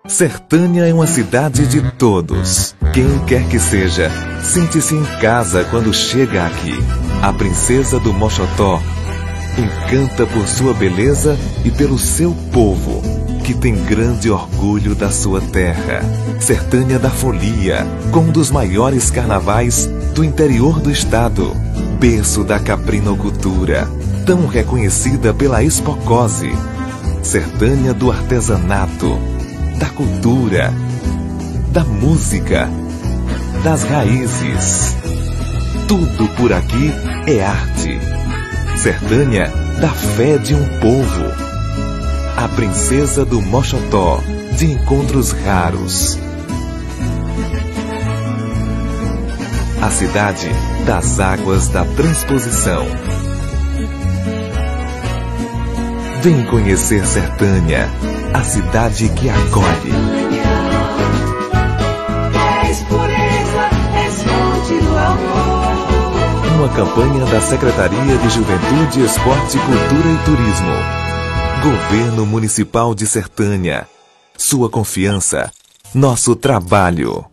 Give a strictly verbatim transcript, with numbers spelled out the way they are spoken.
Sertânia é uma cidade de todos. Quem quer que seja, sente-se em casa quando chega aqui. A princesa do Moxotó encanta por sua beleza e pelo seu povo, que tem grande orgulho da sua terra. Sertânia da Folia, com um dos maiores carnavais do interior do estado. Berço da caprinocultura, tão reconhecida pela Expocose. Sertânia do artesanato, da cultura, da música, das raízes. Tudo por aqui é arte. Sertânia da fé de um povo. A princesa do Moxotó, de encontros raros. A cidade das águas da transposição. Vem conhecer Sertânia, a cidade que acolhe. És pureza, és fonte do amor. Uma campanha da Secretaria de Juventude, Esporte, Cultura e Turismo. Governo Municipal de Sertânia. Sua confiança, nosso trabalho.